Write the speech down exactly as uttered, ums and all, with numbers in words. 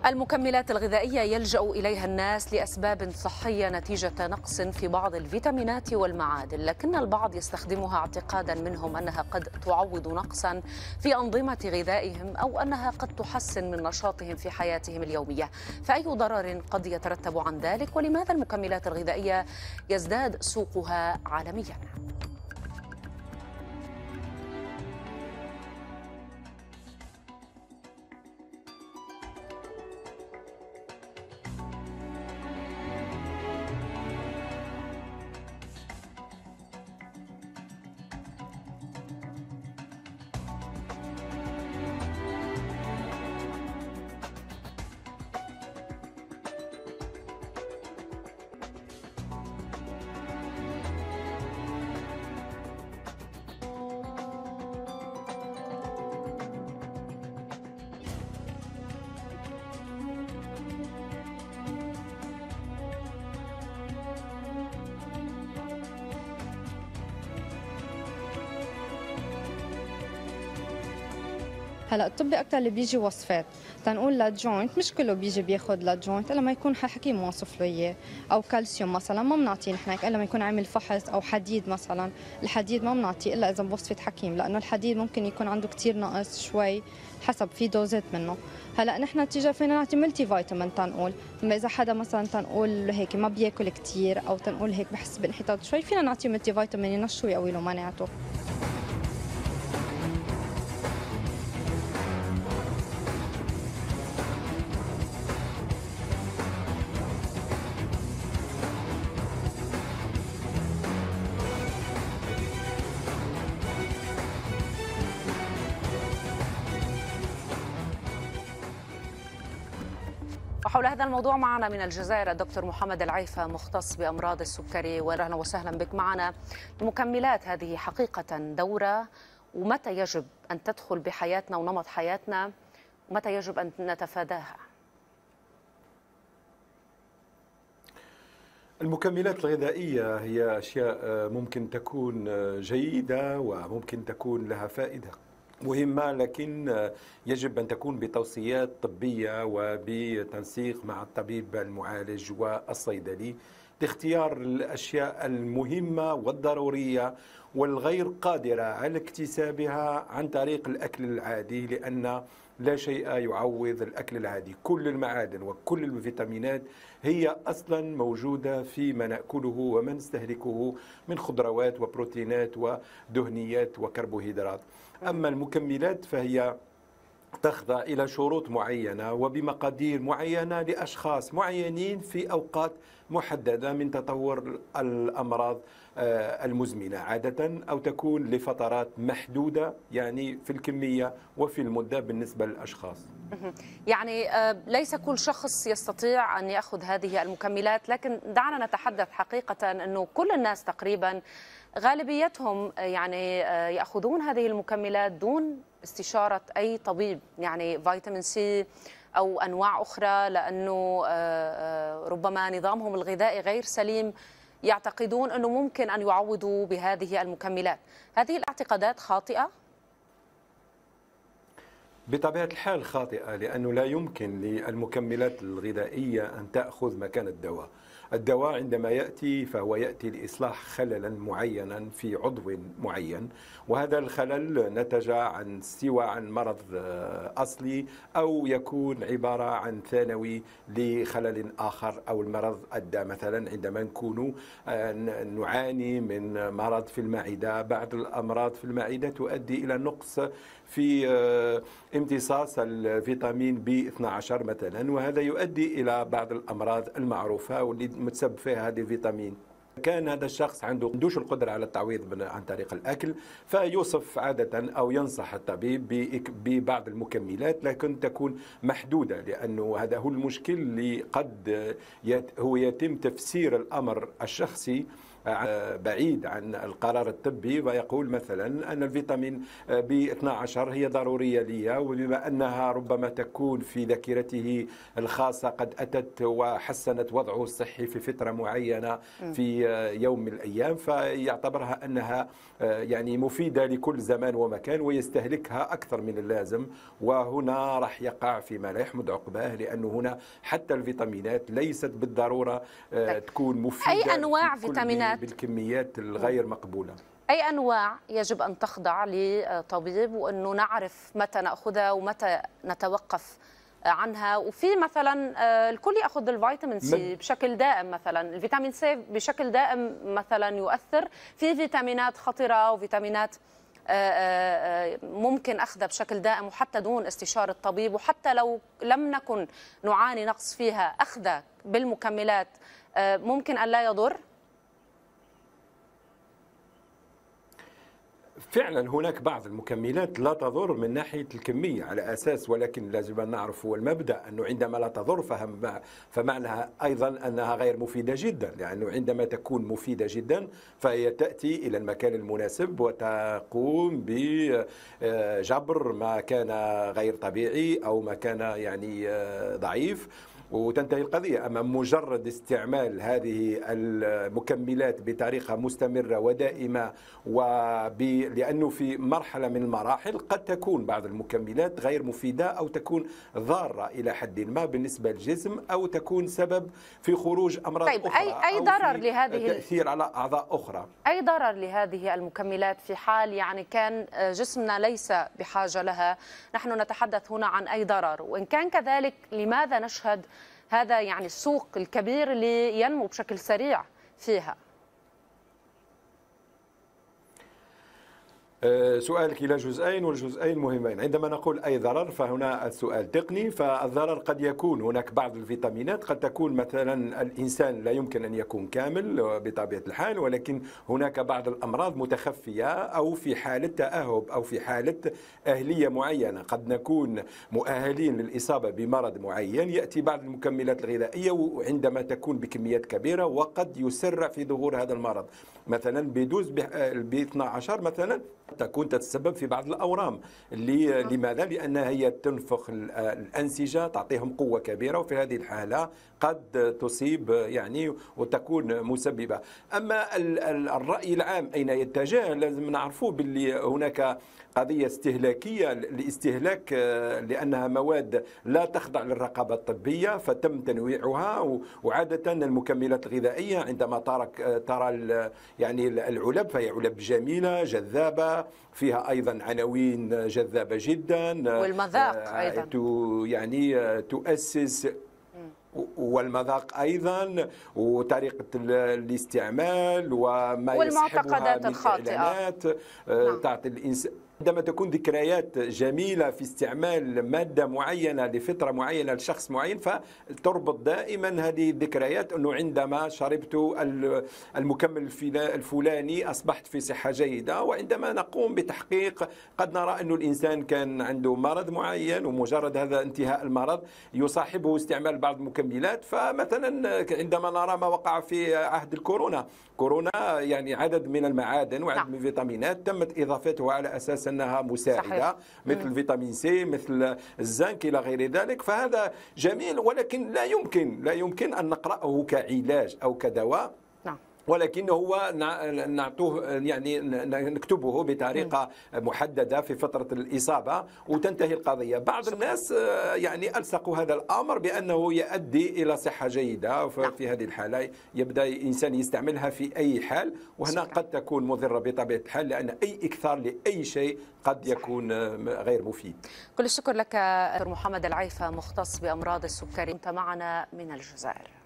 المكملات الغذائية يلجأ إليها الناس لأسباب صحية نتيجة نقص في بعض الفيتامينات والمعادن، لكن البعض يستخدمها اعتقادا منهم أنها قد تعوض نقصا في أنظمة غذائهم أو أنها قد تحسن من نشاطهم في حياتهم اليومية. فأي ضرر قد يترتب عن ذلك، ولماذا المكملات الغذائية يزداد سوقها عالميا؟ هلا الطبي اكثر اللي بيجي وصفات تنقول للجوينت، مش كله بيجي بياخذ للجوينت الا ما يكون حكيم واصف له اياه، او كالسيوم مثلا ما بنعطيه نحن الا ما يكون عامل فحص، او حديد مثلا، الحديد ما بنعطيه الا اذا بوصفه حكيم، لانه الحديد ممكن يكون عنده كثير نقص شوي حسب في دوزات منه. هلا نحن تيجا فينا نعطي ملتي فيتامين تنقول، اما اذا حدا مثلا تنقول هيك ما بياكل كثير او تنقول هيك بحس بانحطاط شوي، فينا نعطيه ملتي فيتامين ينشط ويقوي له مناعته. وحول هذا الموضوع معنا من الجزائر الدكتور محمد العيفة، مختص بأمراض السكري، وأهلا وسهلا بك معنا. المكملات هذه حقيقة دورة، ومتى يجب أن تدخل بحياتنا ونمط حياتنا، ومتى يجب أن نتفاداها؟ المكملات الغذائية هي أشياء ممكن تكون جيدة وممكن تكون لها فائدة مهمة، لكن يجب أن تكون بتوصيات طبية وبتنسيق مع الطبيب المعالج والصيدلي لاختيار الأشياء المهمة والضرورية والغير قادرة على اكتسابها عن طريق الأكل العادي، لأن لا شيء يعوض الأكل العادي. كل المعادن وكل الفيتامينات هي أصلا موجودة فيما نأكله وما نستهلكه من خضروات وبروتينات ودهنيات وكربوهيدرات. أما المكملات فهي تخضع إلى شروط معينة وبمقادير معينة لأشخاص معينين في أوقات محددة من تطور الأمراض المزمنة عادة، أو تكون لفترات محدودة يعني في الكمية وفي المدة بالنسبة للأشخاص. يعني ليس كل شخص يستطيع أن يأخذ هذه المكملات، لكن دعنا نتحدث حقيقة أنه كل الناس تقريبا غالبيتهم يعني يأخذون هذه المكملات دون استشارة أي طبيب، يعني فيتامين سي أو أنواع أخرى، لأنه ربما نظامهم الغذائي غير سليم، يعتقدون أنه ممكن أن يعوضوا بهذه المكملات. هذه الاعتقادات خاطئة؟ بطبيعة الحال خاطئة، لأنه لا يمكن للمكملات الغذائية أن تأخذ مكان الدواء. الدواء عندما يأتي فهو يأتي لإصلاح خللا معينا في عضو معين، وهذا الخلل نتج عن سواء عن مرض أصلي أو يكون عبارة عن ثانوي لخلل آخر، أو المرض أدى مثلا عندما نكون نعاني من مرض في المعدة. بعض الأمراض في المعدة تؤدي إلى نقص في امتصاص الفيتامين بي اثني عشر مثلا، وهذا يؤدي إلى بعض الأمراض المعروفة واللي متسبب فيها هذه الفيتامين. كان هذا الشخص عنده عندوش القدرة على التعويض عن طريق الأكل، فيوصف عادة أو ينصح الطبيب ببعض المكملات، لكن تكون محدودة، لأنه هذا هو المشكل اللي قد هو يتم تفسير الأمر الشخصي بعيد عن القرار الطبي ويقول مثلا أن الفيتامين بي اثني عشر هي ضرورية لي، وبما أنها ربما تكون في ذاكرته الخاصة قد أتت وحسنت وضعه الصحي في فترة معينة في يوم من الأيام، فيعتبرها أنها يعني مفيدة لكل زمان ومكان ويستهلكها أكثر من اللازم، وهنا راح يقع فيما لا يحمد عقباه، لأنه هنا حتى الفيتامينات ليست بالضرورة تكون مفيدة. أي أنواع فيتامينات بالكميات الغير مقبولة؟ أي أنواع يجب أن تخضع لطبيب، وأنه نعرف متى نأخذها ومتى نتوقف عنها؟ وفي مثلا الكل يأخذ الفيتامين سي بشكل دائم، مثلا الفيتامين سي بشكل دائم مثلا يؤثر، في فيتامينات خطرة وفيتامينات ممكن أخذها بشكل دائم وحتى دون استشارة طبيب، وحتى لو لم نكن نعاني نقص فيها أخذها بالمكملات ممكن أن لا يضر. فعلا هناك بعض المكملات لا تضر من ناحية الكمية على أساس، ولكن لازم أن نعرف هو المبدأ أنه عندما لا تضر فمعناها أيضا أنها غير مفيدة جدا، لأنه عندما تكون مفيدة جدا فهي تأتي إلى المكان المناسب وتقوم بجبر ما كان غير طبيعي أو ما كان يعني ضعيف وتنتهي القضية. أما مجرد استعمال هذه المكملات بطريقة مستمرة ودائمة، ولأنه في مرحلة من المراحل قد تكون بعض المكملات غير مفيدة أو تكون ضارة إلى حد ما بالنسبة للجسم، أو تكون سبب في خروج أمراض طيب أخرى أي أي أو ضرر لهذه تأثير على أعضاء أخرى. أي ضرر لهذه المكملات في حال يعني كان جسمنا ليس بحاجة لها؟ نحن نتحدث هنا عن أي ضرر، وإن كان كذلك لماذا نشهد هذا يعني السوق الكبير اللي ينمو بشكل سريع فيها؟ سؤالك إلى جزئين والجزئين مهمين. عندما نقول أي ضرر فهنا السؤال تقني، فالضرر قد يكون هناك بعض الفيتامينات قد تكون مثلا الإنسان لا يمكن أن يكون كامل بطبيعة الحال، ولكن هناك بعض الأمراض متخفية أو في حالة تأهب أو في حالة أهلية معينة قد نكون مؤهلين للإصابة بمرض معين، يأتي بعض المكملات الغذائية وعندما تكون بكميات كبيرة وقد يسرع في ظهور هذا المرض. مثلا بدوز ب اثني عشر مثلا تكون تتسبب في بعض الأورام. اللي لماذا؟ لأنها هي تنفخ الأنسجة، تعطيهم قوة كبيرة، وفي هذه الحالة قد تصيب يعني وتكون مسببة. أما الرأي العام أين يتجه لازم نعرفوه باللي هناك قضية استهلاكية لاستهلاك، لأنها مواد لا تخضع للرقابة الطبية فتم تنويعها، وعادة المكملات الغذائية عندما ترى ترى يعني العلب فهي علب جميلة جذابة، فيها أيضا عناوين جذابة جدا، والمذاق أيضا يعني تؤسس، والمذاق أيضا، وطريقة الاستعمال وما يصحبها من إعلانات تعطي الإنسان. عندما تكون ذكريات جميلة في استعمال مادة معينة لفترة معينة لشخص معين، فتربط دائما هذه الذكريات أنه عندما شربت المكمل الفلاني أصبحت في صحة جيدة. وعندما نقوم بتحقيق قد نرى أن الإنسان كان عنده مرض معين، ومجرد هذا انتهاء المرض يصاحبه استعمال بعض المكملات. فمثلا عندما نرى ما وقع في عهد الكورونا، كورونا يعني عدد من المعادن وعدد من الفيتامينات تمت إضافتها على أساس أنها مساعدة، صحيح. مثل فيتامين سي، مثل الزنك إلى غير ذلك. فهذا جميل، ولكن لا يمكن لا يمكن أن نقرأه كعلاج أو كدواء، ولكن هو نعطوه يعني نكتبه بطريقة محددة في فترة الإصابة وتنتهي القضية. بعض الناس يعني ألصقوا هذا الأمر بأنه يؤدي إلى صحة جيدة، ففي هذه الحالة يبدأ الإنسان يستعملها في أي حال، وهنا قد تكون مضرة بطبيعة الحال، لأن أي إكثار لأي شيء قد يكون غير مفيد. كل الشكر لك دكتور محمد العيفة، مختص بأمراض السكري، أنت معنا من الجزائر.